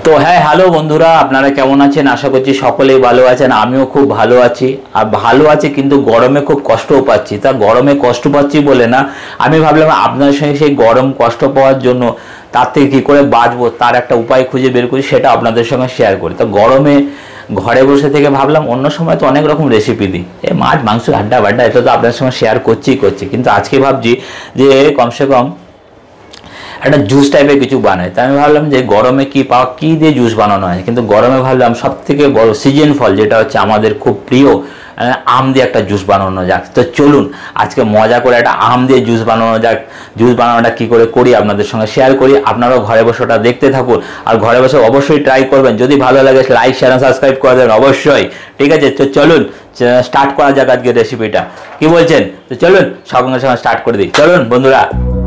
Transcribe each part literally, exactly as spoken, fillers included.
তো হ্যাঁ, হ্যালো বন্ধুরা, আপনারা কেমন আছেন? আশা করছি সকলেই ভালো আছেন। আমিও খুব ভালো আছি। আর ভালো আছি, কিন্তু গরমে খুব কষ্টও পাচ্ছি। তা গরমে কষ্ট পাচ্ছি বলে না, আমি ভাবলাম আপনার সঙ্গে সেই গরম কষ্ট পাওয়ার জন্য তার থেকে কী করে বাঁচবো তার একটা উপায় খুঁজে বের করি, সেটা আপনাদের সঙ্গে শেয়ার করি। তো গরমে ঘরে বসে থেকে ভাবলাম অন্য সময় তো অনেক রকম রেসিপি দিই, এই মাছ মাংস আড্ডা বাড্ডা এটা তো আপনার সঙ্গে শেয়ার করছিই করছি, কিন্তু আজকে ভাবছি যে কমসে কম একটা জুস টাইপের কিছু বানাই। তাই আমি ভাবলাম যে গরমে কি পাওয়া কী দিয়ে জুস বানানো হয়, কিন্তু গরমে ভাবলাম সব থেকে বড় সিজন ফল যেটা হচ্ছে আমাদের খুব প্রিয় আম দিয়ে একটা জুস বানানো যাক। তো চলুন আজকে মজা করে একটা আম দিয়ে জুস বানানো যাক। জুস বানানোটা কী করে করি আপনাদের সঙ্গে শেয়ার করি, আপনারাও ঘরে বসে ওটা দেখতে থাকুন। আর ঘরে বসে অবশ্যই ট্রাই করবেন, যদি ভালো লাগে লাইক শেয়ার সাবস্ক্রাইব করে দেবেন অবশ্যই। ঠিক আছে, তো চলুন স্টার্ট করা যাক আজকে রেসিপিটা, কি বলছেন? তো চলুন সঙ্গে সঙ্গে স্টার্ট করে দিই, চলুন বন্ধুরা।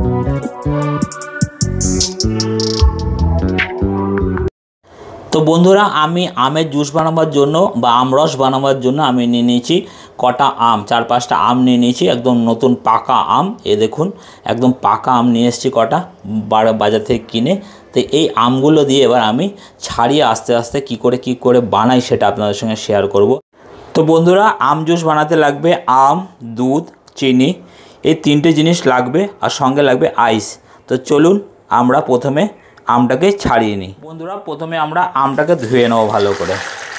তো বন্ধুরা, আমি আমের জুস বানাবার জন্য বা আমরস বানাবার জন্য আমি নিয়ে নিয়েছি কটা আম, চার পাঁচটা আম নিয়ে নিয়েছি, একদম নতুন পাকা আম। এ দেখুন একদম পাকা আম নিয়ে এসেছি কটা বাজার থেকে কিনে। তো এই আমগুলো দিয়ে এবার আমি ছাড়িয়ে আস্তে আস্তে কি করে কি করে বানাই সেটা আপনাদের সঙ্গে শেয়ার করব। তো বন্ধুরা, আম জুস বানাতে লাগবে আম, দুধ, চিনি, এই তিনটে জিনিস লাগবে, আর সঙ্গে লাগবে আইস। তো চলুন আমরা প্রথমে আমটাকে ছাড়িয়ে নিই। বন্ধুরা, প্রথমে আমরা আমটাকে ধুয়ে নেব ভালো করে।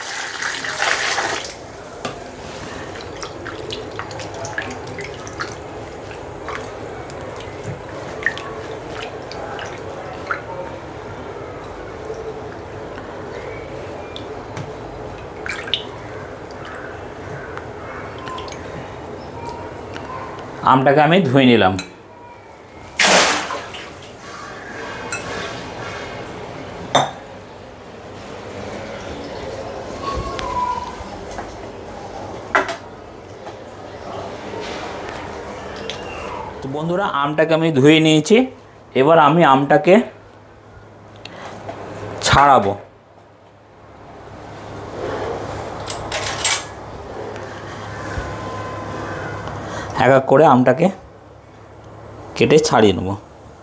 আমটাকে আমি ধুয়ে নিলাম। তো বন্ধুরা, আমটাকে আমি ধুয়ে নিয়েছি, এবার আমি আমটাকে ছাড়াবো। এক এক করে আমটাকে কেটে ছাড়িয়ে নেব।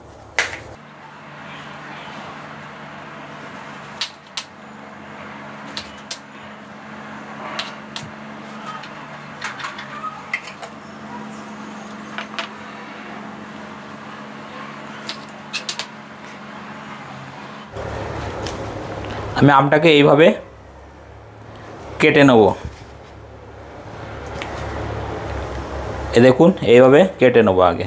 আমি আমটাকে এইভাবে কেটে নেব, এ দেখুন এইভাবে কেটে নেব আগে।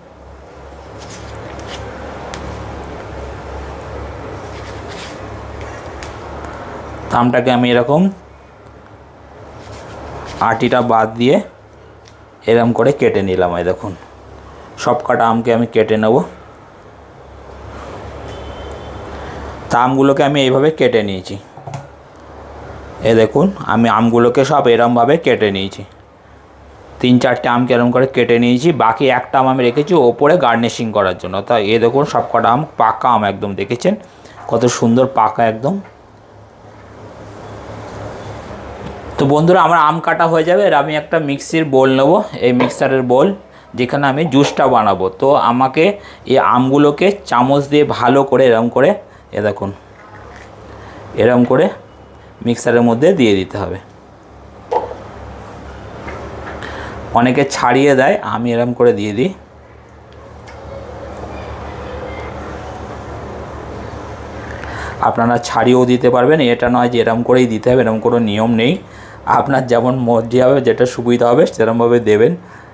আমটাকে আমি এরকম আটিটা বাদ দিয়ে এরকম করে কেটে নিলাম। এই দেখুন সব কটা আমকে আমি কেটে নেব। তা আমগুলোকে আমি এইভাবে কেটে নিয়েছি, এ দেখুন আমি আমগুলোকে সব এরমভাবে কেটে নিয়েছি। তিন চারটে আমকে এরম করে কেটে নিয়েছি, বাকি একটা আম আমি রেখেছি ওপরে গার্নিশিং করার জন্য। তা এ দেখুন সব কটা আম পাকা আম, একদম দেখেছেন কত সুন্দর পাকা একদম। তো বন্ধুরা, আমার আম কাটা হয়ে যাবে, আর আমি একটা মিক্সির বোল নেব, এই মিক্সারের বোল যেখানে আমি জুসটা বানাবো। তো আমাকে এই আমগুলোকে চামচ দিয়ে ভালো করে এরম করে, এ দেখুন এরম করে মিক্সারের মধ্যে দিয়ে দিতে হবে। অনেকে ছাড়িয়ে দেয়, আমি এরম করে দিয়ে দিই। আপনারা ছাড়িয়েও দিতে পারবেন, এটা নয় যে এরম করেই দিতে হবে, এরম কোনো নিয়ম নেই। আপনার যেমন মর্জি হবে, যেটা সুবিধা হবে সেরকমভাবে দেবেন।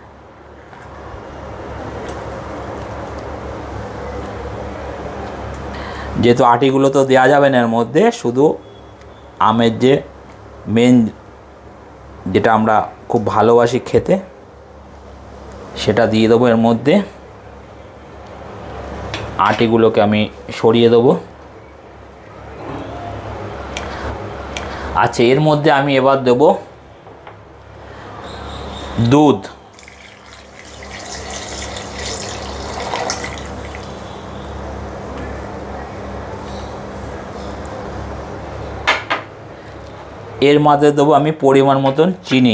যেহেতু আটিগুলো তো দেওয়া যাবে না এর মধ্যে, শুধু আমের যে মেন যেটা আমরা খুব ভালোবাসি খেতে সেটা দিয়ে দেবো এর মধ্যে। আটিগুলোকে আমি সরিয়ে দেবো। আচ্ছা, এর মধ্যে আমি এবার দেব দুধ। এর মধ্যে দেবো আমি পরিমাণ মতন চিনি।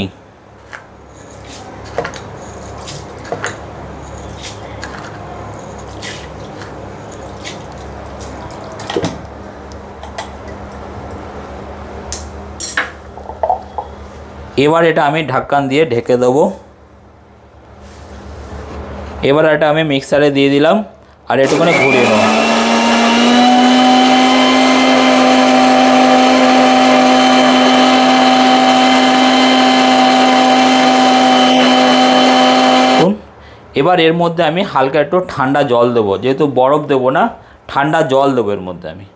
এবার এটা আমি ঢাকন দিয়ে ঢেকে দেবো। এবার এটা আমি মিক্সারে দিয়ে দিলাম আর একটুখানি ঘুরিয়ে নেব। এবার এর মধ্যে আমি হালকা একটু ঠান্ডা জল দেবো, যেহেতু বরফ দেবো না, ঠান্ডা জল দেবো এর মধ্যে আমি।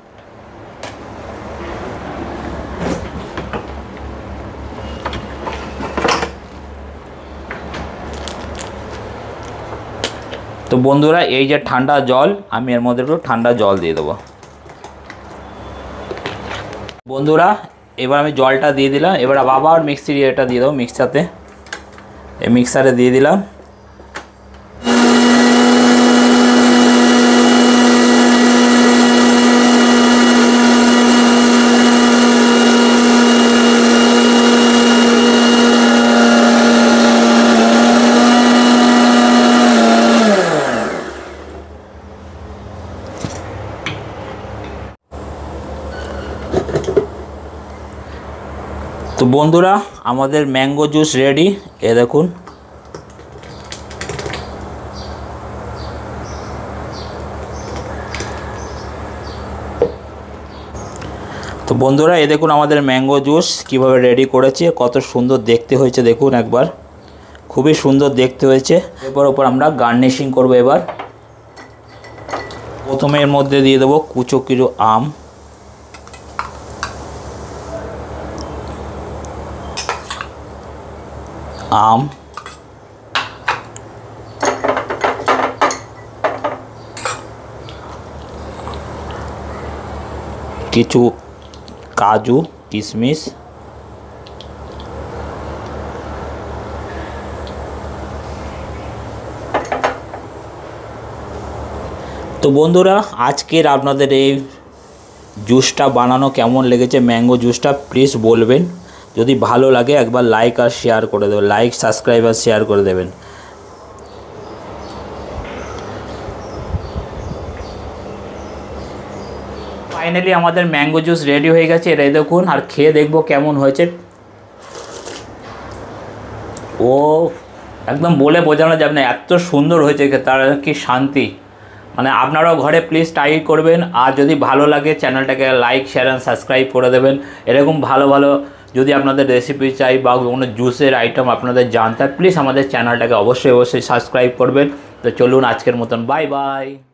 তো বন্ধুরা এই যে ঠান্ডা জল, আমি এর মধ্যে একটু ঠান্ডা জল দিয়ে দেবো। বন্ধুরা এবার আমি জলটা দিয়ে দিলাম। এবার আবার মিক্সির এটা দিয়ে দেবো, মিক্সারতে এই মিক্সারে দিয়ে দিলাম। তো বন্ধুরা আমাদের ম্যাঙ্গো জুস রেডি, এ দেখুন। তো বন্ধুরা এ দেখুন আমাদের ম্যাঙ্গো জুস কিভাবে রেডি করেছে, কত সুন্দর দেখতে হয়েছে দেখুন একবার, খুবই সুন্দর দেখতে হয়েছে। এবার ওপর আমরা গার্নিশিং করব। এবার প্রথমে এর মধ্যে দিয়ে দেবো কুচো কিছু আম, আম কিছু কাজু কিশমিশ, তো বন্ধুরা আজকের আপনাদের এই জুসটা বানানো কেমন লেগেছে, ম্যাঙ্গো জুসটা প্লিজ বলবেন। যদি ভালো লাগে একবার লাইক আর শেয়ার করে দেবেন, লাইক সাবস্ক্রাইব আর শেয়ার করে দেবেন। ফাইনালি আমাদের ম্যাঙ্গো জুস রেডি হয়ে গেছে, এটাই দেখুন। আর খেয়ে দেখবো কেমন হয়েছে। ও একদম বলে বোঝানো যাবে না, এত সুন্দর হয়েছে, তার কি শান্তি। মানে আপনারাও ঘরে প্লিজ ট্রাই করবেন। আর যদি ভালো লাগে চ্যানেলটাকে লাইক শেয়ার অ্যান্ড সাবস্ক্রাইব করে দেবেন। এরকম ভালো ভালো যদি আপনাদের রেসিপি চাই বা কোনো জুসের আইটেম আপনাদের জানতে হয়, প্লিজ আমাদের চ্যানেলটাকে অবশ্যই অবশ্যই সাবস্ক্রাইব করবেন। তো চলুন আজকের মতন বাই বাই।